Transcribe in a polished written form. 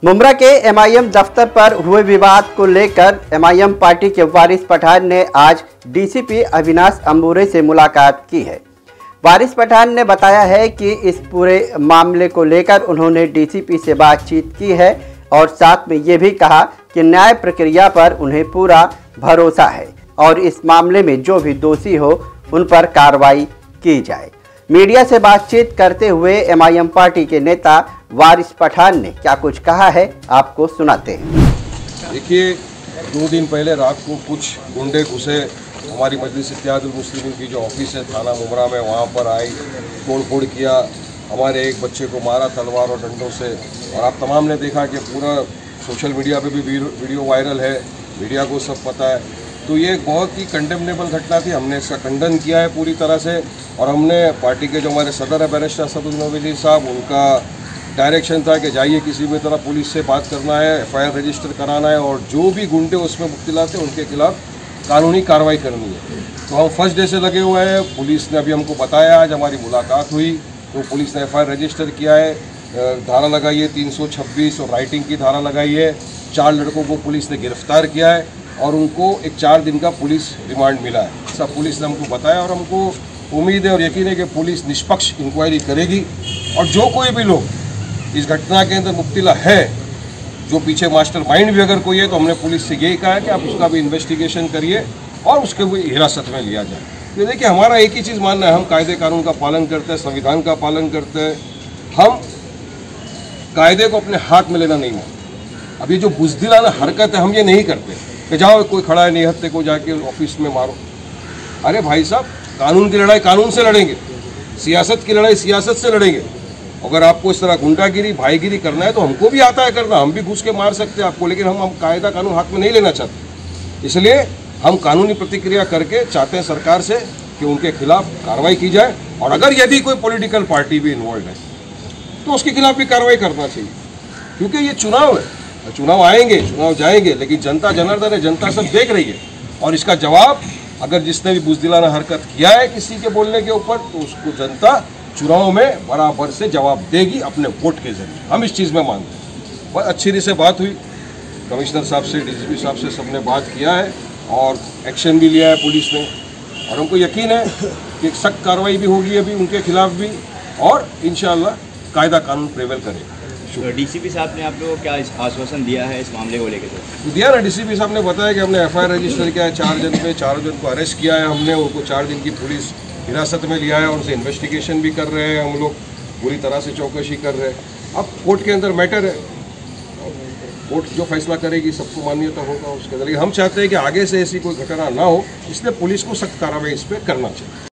मुमरा के एमआईएम दफ्तर पर हुए विवाद को लेकर एमआईएम पार्टी के वारिस पठान ने आज डीसीपी अविनाश अंबुरे से मुलाकात की है। वारिस पठान ने बताया है कि इस पूरे मामले को लेकर उन्होंने डीसीपी से बातचीत की है और साथ में ये भी कहा कि न्याय प्रक्रिया पर उन्हें पूरा भरोसा है और इस मामले में जो भी दोषी हो उन पर कार्रवाई की जाए। मीडिया से बातचीत करते हुए एमआईएम पार्टी के नेता वारिस पठान ने क्या कुछ कहा है, आपको सुनाते हैं। देखिए, 2 दिन पहले रात को कुछ गुंडे घुसे हमारी मजलिस इत्तेहादुल मुस्लिमीन की जो ऑफिस है थाना मुमरा में, वहाँ पर आई, तोड़फोड़ किया, हमारे एक बच्चे को मारा तलवार और डंडों से। और आप तमाम ने देखा कि पूरा सोशल मीडिया पे भी वीडियो वायरल है, मीडिया को सब पता है। तो ये एक बहुत ही कंडेमनेबल घटना थी। हमने इसका खंडन किया है पूरी तरह से और हमने पार्टी के जो हमारे सदर है बैरिस्टर असदुद्दीन ओवैसी साहब, उनका डायरेक्शन था कि जाइए किसी भी तरह पुलिस से बात करना है, एफआईआर रजिस्टर कराना है और जो भी गुंडे उसमें मुब्तला थे उनके खिलाफ कानूनी कार्रवाई करनी है। तो हम फर्स्ट डे से लगे हुए हैं। पुलिस ने अभी हमको बताया, आज हमारी मुलाकात हुई तो पुलिस ने एफआईआर रजिस्टर किया है, धारा लगाई है 326 और राइटिंग की धारा लगाई है। 4 लड़कों को पुलिस ने गिरफ्तार किया है और उनको एक 4 दिन का पुलिस रिमांड मिला है। सब पुलिस ने हमको बताया और हमको उम्मीद है और यकीन है कि पुलिस निष्पक्ष इंक्वायरी करेगी और जो कोई भी लोग इस घटना के अंदर मुब्तला है, जो पीछे मास्टरमाइंड भी अगर कोई है, तो हमने पुलिस से यही कहा है कि आप उसका भी इन्वेस्टिगेशन करिए और उसके भी हिरासत में लिया जाए। तो देखिए, हमारा एक ही चीज़ मानना है, हम कायदे कानून का पालन करते हैं, संविधान का पालन करते हैं। हम कायदे को अपने हाथ में लेना नहीं मानते। अब ये जो बुज़दिलाना हरकत है, हम ये नहीं करते कि जाओ कोई खड़ा है निहत्ते को जाके ऑफिस में मारो। अरे भाई साहब, कानून की लड़ाई कानून से लड़ेंगे, सियासत की लड़ाई सियासत से लड़ेंगे। अगर आपको इस तरह गुंडागिरी भाईगिरी करना है तो हमको भी आता है करना, हम भी घुस के मार सकते हैं आपको, लेकिन हम कायदा कानून हाथ में नहीं लेना चाहते। इसलिए हम कानूनी प्रतिक्रिया करके चाहते हैं सरकार से कि उनके खिलाफ कार्रवाई की जाए और अगर यदि कोई पॉलिटिकल पार्टी भी इन्वॉल्व है तो उसके खिलाफ भी कार्रवाई करना चाहिए, क्योंकि ये चुनाव है, चुनाव आएंगे, चुनाव जाएंगे, लेकिन जनता जनार्दन है, जनता सब देख रही है और इसका जवाब अगर जिसने भी बुज़दिलाना हरकत किया है किसी के बोलने के ऊपर, तो उसको जनता चुनाव में बराबर से जवाब देगी अपने वोट के जरिए। हम इस चीज़ में मानते हैं। बहुत अच्छी रीति से बात हुई, कमिश्नर साहब से, डीजीपी साहब से सबने बात किया है और एक्शन भी लिया है पुलिस ने और हमको यकीन है कि एक सख्त कार्रवाई भी होगी अभी उनके खिलाफ भी और इंशाअल्लाह कायदा कानून प्रेवेल करेगा। तो डीसीपी साहब ने आप लोगों को क्या आश्वासन दिया है इस मामले को लेकर? तो दिया ना, डीसीपी साहब ने बताया कि हमने एफआईआर रजिस्टर किया है 4 जन पे, 4 जन को अरेस्ट किया है हमने, उनको 4 दिन की पुलिस हिरासत में लिया है और उनसे इन्वेस्टिगेशन भी कर रहे हैं हम लोग, पूरी तरह से चौकसी कर रहे हैं। अब कोर्ट के अंदर मैटर है, कोर्ट जो फैसला करेगी सबको मान्यता होगा उसके अंदर। हम चाहते हैं कि आगे से ऐसी कोई घटना ना हो, इसलिए पुलिस को सख्त कार्रवाई इस पर करना चाहिए।